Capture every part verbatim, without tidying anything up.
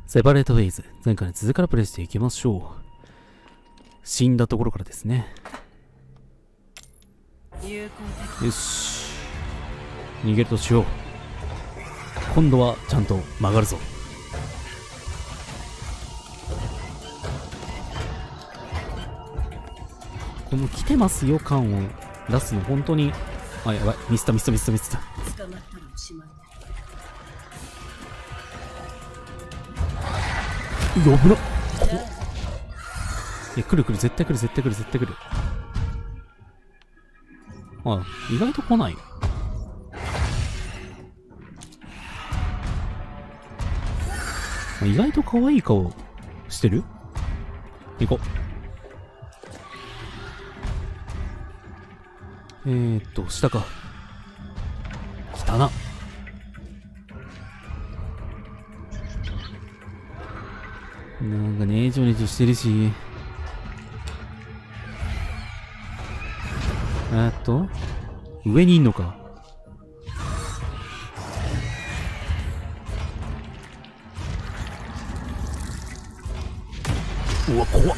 セパレートウェイズ。前回の続きからプレイしていきましょう。死んだところからですね。よし。逃げるとしよう。今度はちゃんと曲がるぞ。この来てますよ感を出すの本当に。あ、やばい。ミスったミスったミスったミスった。危なっ。いや、来る来る、絶対来る、絶対来る、絶対来る。あ、意外と来ない。意外と可愛い顔してる。行こう。えーっと、下か。来たな。なんかねちょねちょしてるし。えーっと、上にいんのか。うわ、怖っ。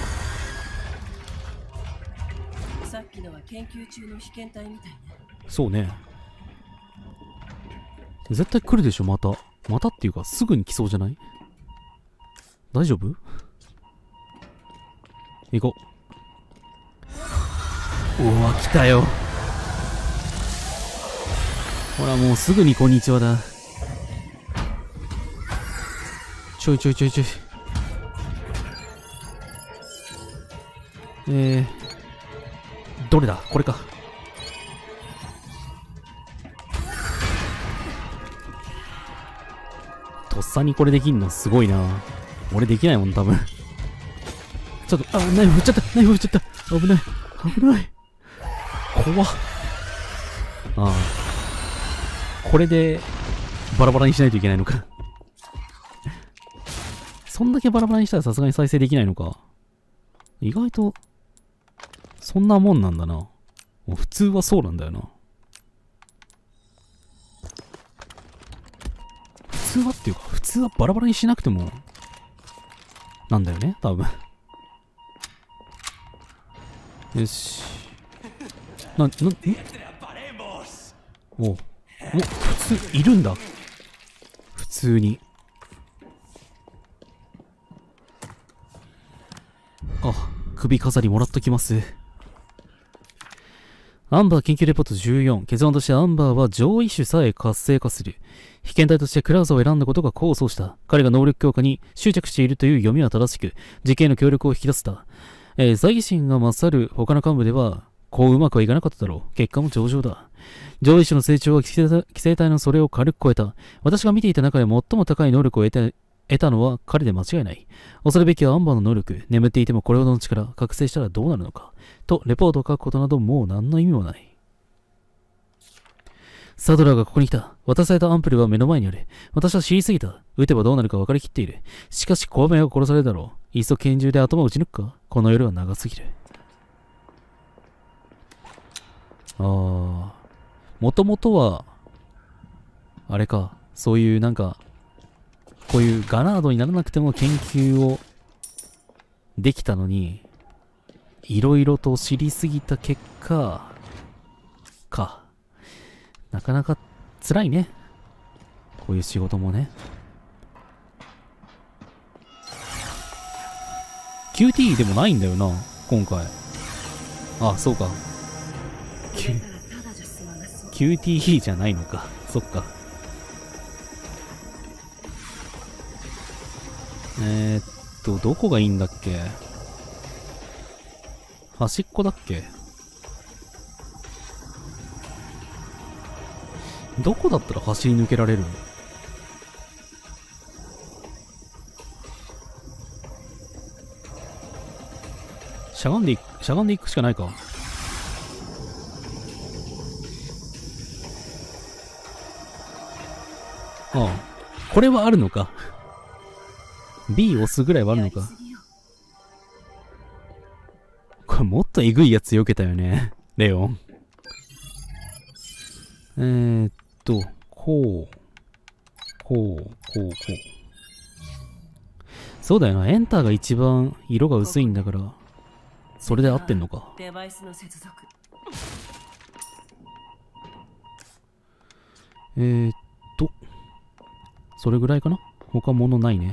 さっきのは研究中の被験体みたいね。 そうね。絶対来るでしょ、また。またっていうか、すぐに来そうじゃない？大丈夫？行こう。うわ、来たよ。ほら、もうすぐにこんにちはだ。ちょいちょいちょいちょい。えー、どれだ？これか。とっさにこれできんのすごいな。俺できないもん、多分。ちょっと、あ、ナイフ振っちゃった、ナイフ振っちゃった。危ない、危ない。怖っ。ああ。これで、バラバラにしないといけないのか。そんだけバラバラにしたらさすがに再生できないのか。意外と、そんなもんなんだな。もう普通はそうなんだよな。普通はっていうか、普通はバラバラにしなくても、なんだよね、多分。よし。な、な、えお、お、普通、いるんだ。普通に。あ、首飾りもらっときます。アンバー研究レポートじゅうよん。結論としてアンバーは上位種さえ活性化する。被験体としてクラウザを選んだことが功を奏した。彼が能力強化に執着しているという読みは正しく、実験への協力を引き出せた。えー、在疑心が勝る他の幹部では、こううまくはいかなかっただろう。結果も上々だ。上位種の成長は規制体のそれを軽く超えた。私が見ていた中で最も高い能力を得た、得たのは彼で間違いない。恐るべきはアンバーの能力。眠っていてもこれほどの力、覚醒したらどうなるのか。と、レポートを書くことなどもう何の意味もない。サドラーがここに来た。渡されたアンプルは目の前にある。私は知りすぎた。撃てばどうなるか分かりきっている。しかし、小雨が殺されるだろう。いっそ拳銃で頭を撃ち抜くか。この夜は長すぎる。あー。もともとは、あれか。そういうなんか、こういうガナードにならなくても研究をできたのに、いろいろと知りすぎた結果、か。なかなか辛いね。こういう仕事もね。キューティー でもないんだよな、今回。あ、そうか。キュ、キューティー じゃないのか。そっか。えー、っと、どこがいいんだっけ？端っこだっけ？どこだったら走り抜けられるの？しゃがんでいく、しゃがんでいくしかないか。ああ。これはあるのか。B 押すぐらいはあるのか。これもっとえぐいやつ避けたよね。レオン。えーっと、こう。こう、こう、こう。 そうだよな、エンターが一番色が薄いんだから、それで合ってんのか。 デバイスの接続。 えーっと、それぐらいかな？他物ないね。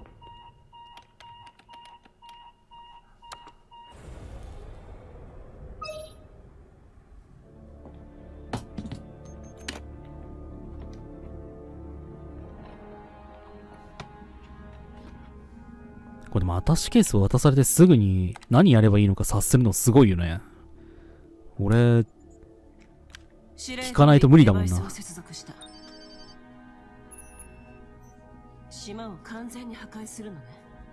これでもアタッシュケースを渡されてすぐに何やればいいのか察するのすごいよね。俺、聞かないと無理だもんな。 島を完全に破壊するのね。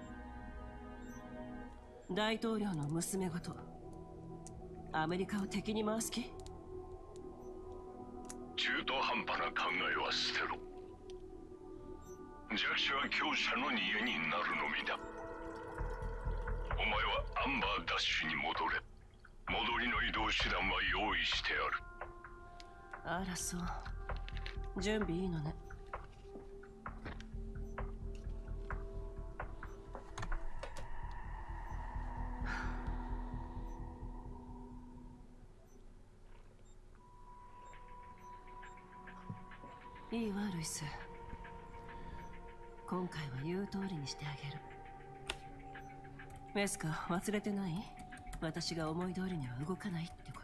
大統領の娘ごとアメリカを敵に回す気？ 中途半端な考えは捨てろ。弱者は強者の逃げになるのみだ。お前はアンバーダッシュに戻れ。戻りの移動手段は用意してある。 あらそう。準備いいのね。いいわ、ルイス。今回は言う通りにしてあげる。ウェスカ、忘れてない？私が思い通りには動かないってこと。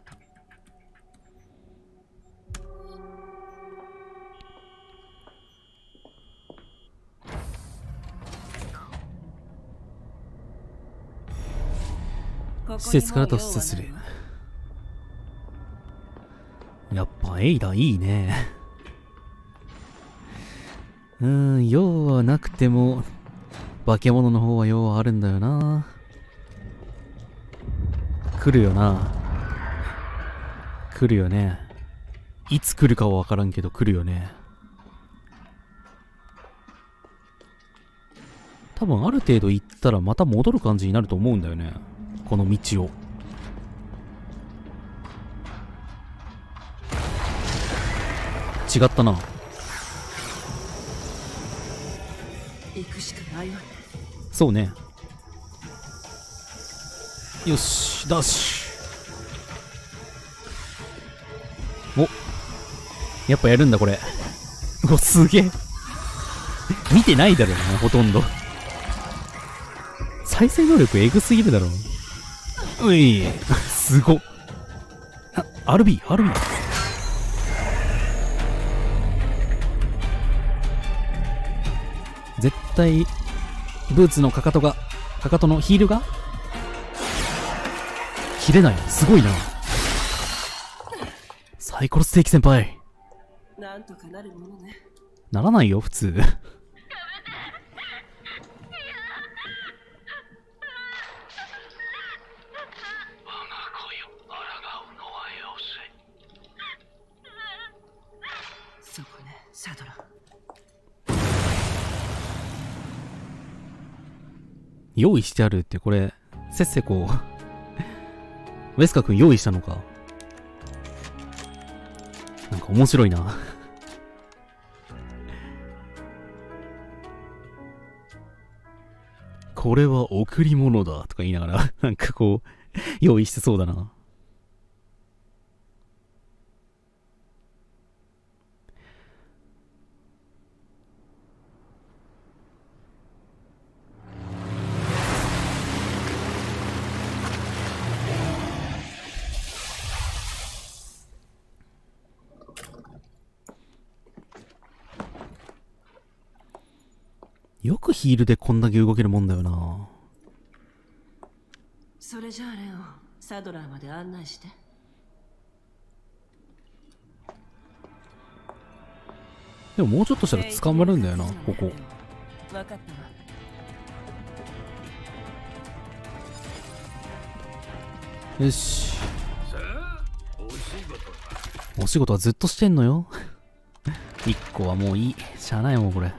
施設から脱出する。やっぱエイダいいね。うーん、用はなくても化け物の方は用はあるんだよな。来るよな。来るよね。いつ来るかはわからんけど来るよね。多分ある程度行ったらまた戻る感じになると思うんだよね。この道を。違ったな。 行くしかないわね。 そうね。よし、ダッシュ。お、やっぱやるんだこれ。お、すげえ。見てないだろうな、ほとんど。再生能力エグすぎるだろ。うい、すごっ。あ、アールビー、アールビー。絶対、ブーツのかかとが、かかとのヒールが切れない。すごいな。サイコロステーキ先輩。 なんとかなるものね。 ならないよ、普通。 そこね、サドラ。 用意してあるってこれ、せっせこう、ウェスカ君用意したのか。なんか面白いな。これは贈り物だとか言いながら、なんかこう、用意してそうだな。よくヒールでこんだけ動けるもんだよな。 それじゃあレオ、サドラーまで案内して。 でももうちょっとしたら捕まるんだよな、ここ。 分かったわ。 よし。お仕事はずっとしてんのよ。一個はもういい。しゃあないもんこれ。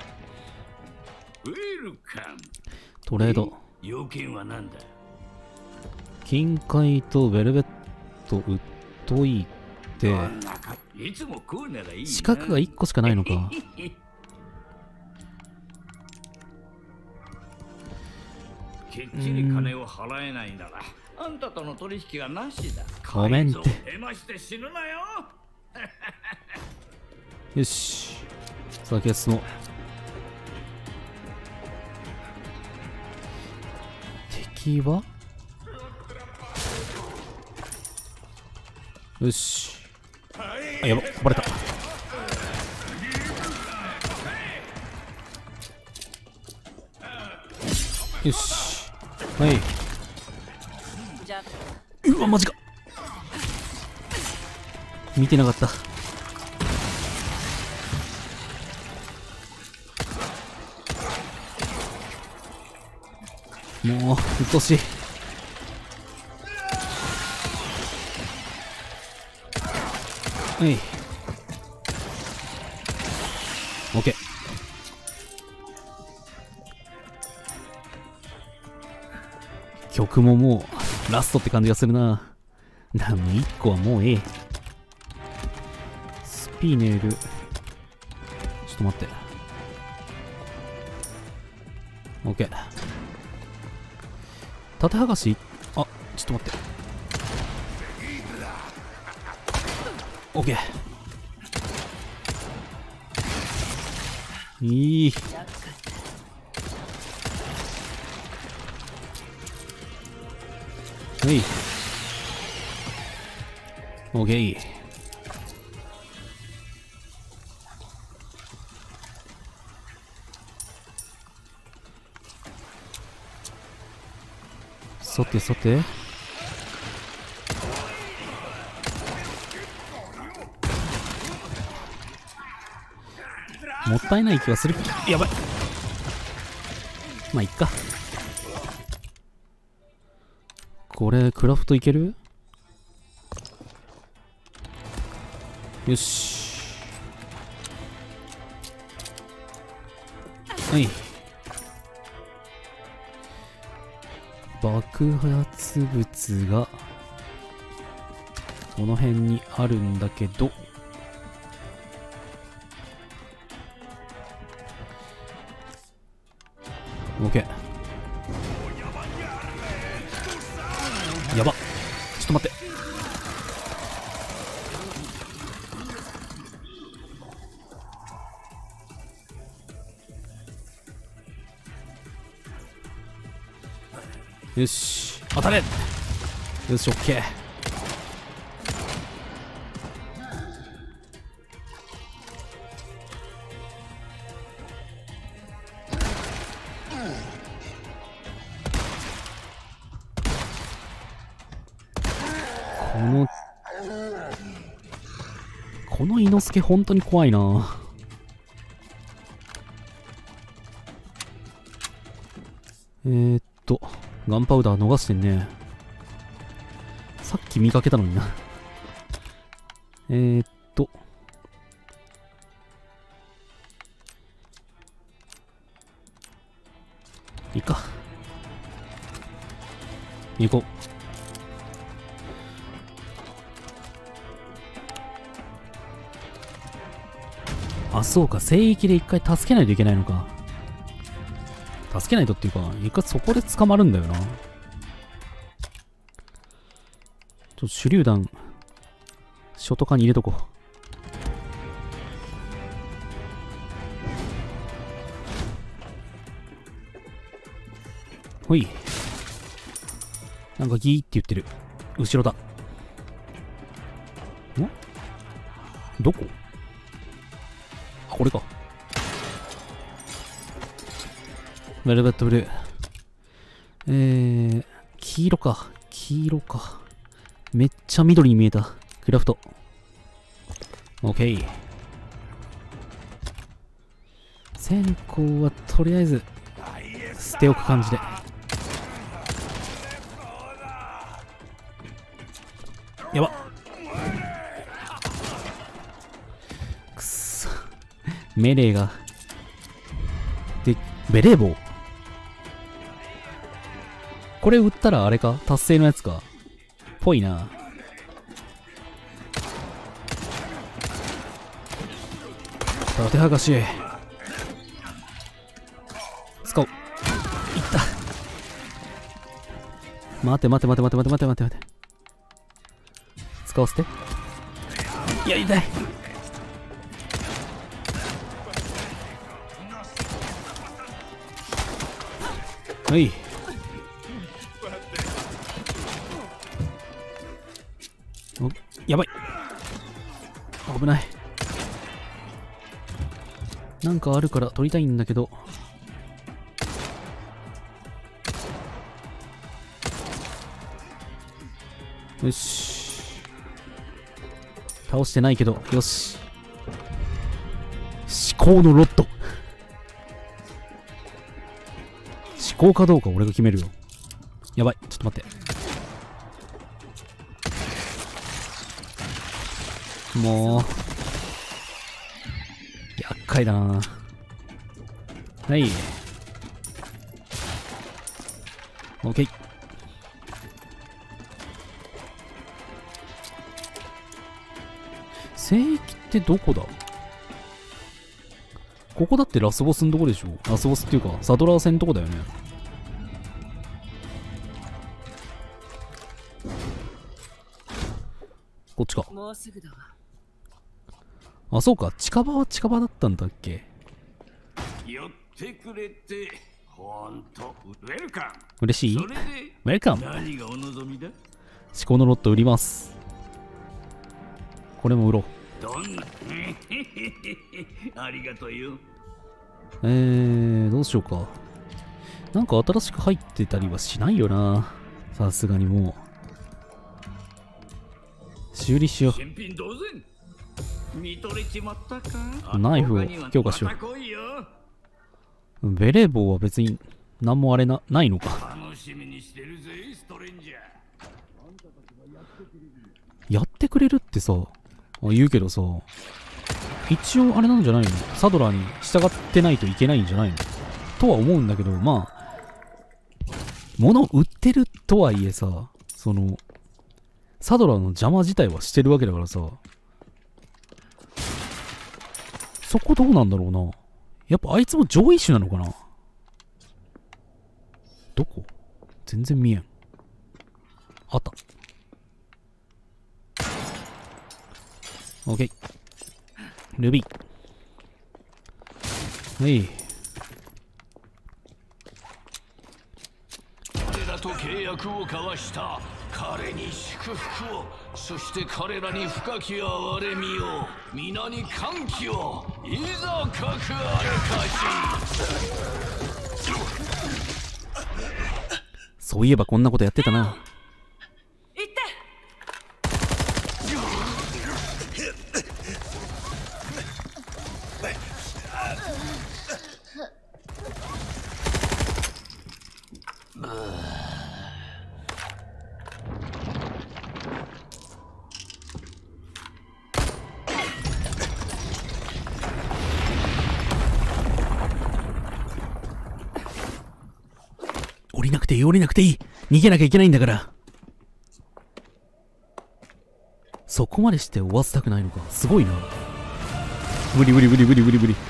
トレード。 要件は何だ？ 金塊とベルベット売っといて、 いつも食うならいいな。 四角がいっこしかないのか。 きっちり金を払えないならあんたとの取引がなしだ。 ごめんって。 手まして死ぬなよ。 よし、先は進もう。敵はよし。あ、やば、バレた。よし。はい。うわ、マジか。見てなかった。もう、うっとうしい。はい。オッケー。曲ももう、ラストって感じがするな。でもいっこはもうええ。スピネル。ちょっと待って。オッケー。縦剥がし、あ、ちょっと待って。オッケー。いい。はい。オッケー。さてさて。もったいない気はする。やばい。まあいっか。これクラフトいける？よし。はい。爆発物がこの辺にあるんだけど、オッケー。やばっ、ちょっと待って。よし、当たれ。よし、オッケー。このこの伊之助本当に怖いな。えーっとガンパウダー逃してんね。さっき見かけたのにな。えーっといいか、行こう。あ、そうか、聖域で一回助けないといけないのか。助けないとっていうか、一回そこで捕まるんだよな。ちょっと手榴弾、ショトカに入れとこう。ほい。なんかギーって言ってる。後ろだ。ん？どこ？あ、これか。ベルベットブルー。えー、黄色か。黄色か。めっちゃ緑に見えた。クラフト。オッケー。線香はとりあえず捨ておく感じで。やば。くっそ。メレーが。で、ベレー帽。これ売ったらあれか？達成のやつか。ぽいな。縦剥がし。使おう。いった。 待て待て待て待て待て待て待て待て。使わせて。いや、痛い。はい。お、やばい。危ない。なんかあるから取りたいんだけど。よし。倒してないけど、よし。思考のロット。思考かどうか俺が決めるよ。やばい、ちょっと待って。もう。厄介だな。はい。オッケー。聖域ってどこだ？ここだってラスボスのとこでしょ？ラスボスっていうか、サドラー戦のとこだよね。こっちか。 もうすぐだわ。 あ、そうか。近場は近場だったんだっけ？ 寄ってくれて、ほんと、ウェルカム。 嬉しい？ それで、 ウェルカム。 何がお望みだ？ 思考のロット売ります。これも売ろう。 どんなありがとうよ。 えー、どうしようか。なんか新しく入ってたりはしないよな。さすがにもう。修理しよ新品同然。見とれちまったか？ う。ナイフを強化しよう。ベレー帽は別に何もあれな、ないのか。 楽しみにしてるぜ、ストレンジャー。 やってくれるってさ、言うけどさ、一応あれなんじゃないの？サドラーに従ってないといけないんじゃないの？とは思うんだけど、まあ、物売ってるとはいえさ、その、サドラーの邪魔自体はしてるわけだからさ、そこどうなんだろうな。やっぱあいつも上位種なのかな？どこ？全然見えん。あった。オッケー。ルビー。はい。 彼らと契約を交わした。彼に祝福を、そして彼らに深き憐れみを、皆に歓喜を、いざかくあれかし。 そういえばこんなことやってたな。 行って。 降りなくていい、降りなくていい。逃げなきゃいけないんだから。そこまでして追わせたくないのか。すごいな。無理無理無理無理無理無理。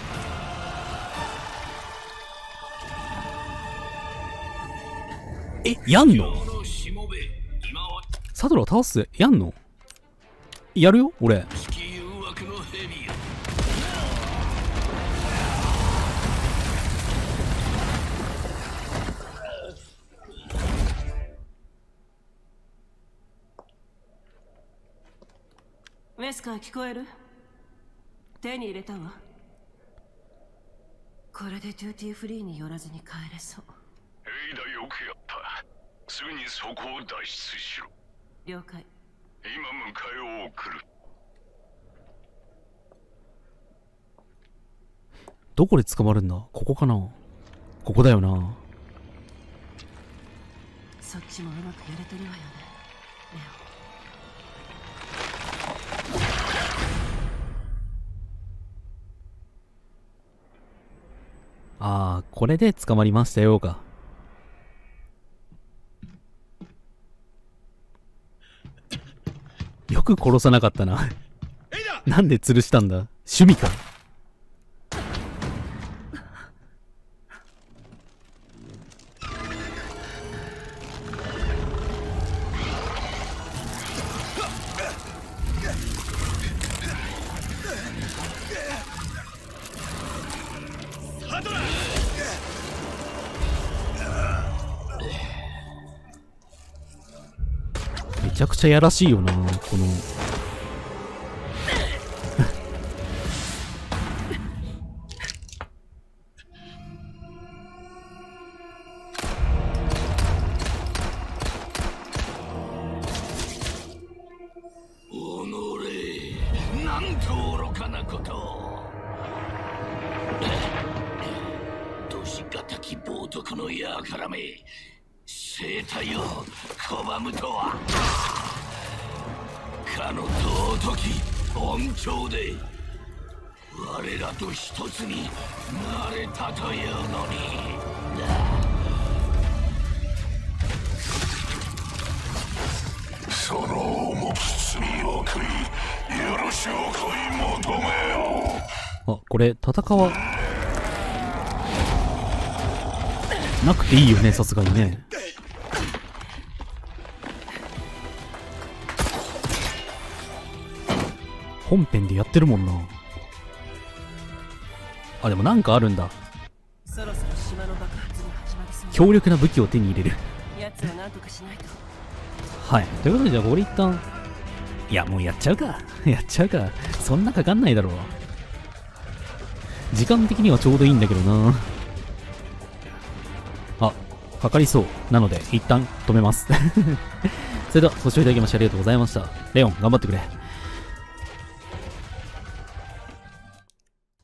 え、やんの？サドラー倒す？やんの？やるよ俺。 ウェスカー聞こえる？手に入れたわ。これでデューティーフリーに寄らずに帰れそう。 エイダ、よくやった。すぐにそこを脱出しろ。 了解。 今迎えを送る。 どこで捕まるんだ？ここかな？ここだよな。 そっちもうまくやれてるわよね、レオ。 ああ、これで捕まりましたよか。よく殺さなかったな。なんで吊るしたんだ？趣味か。 ちゃくちゃやらしいよな、この。 なんと愚かなことを。年がたき冒涜のやからめ生体を拒むとは。かの尊き恩寵で我らと一つになれたというのに。その重き罪を悔い許しを乞い求めよう。 あ、これ戦わなくていいよね、さすがにね。本編でやってるもんな。あ、でもなんかあるんだ。 そろそろ島の爆発が始まりそう。 強力な武器を手に入れる。 奴をなんとかしないと。 はい。ということで、じゃあこれ一旦、いや、もうやっちゃうか。やっちゃうか。そんなかかんないだろう。時間的にはちょうどいいんだけどな。あ、かかりそう。なので、一旦止めます。それでは、ご視聴いただきましてありがとうございました。レオン、頑張ってくれ。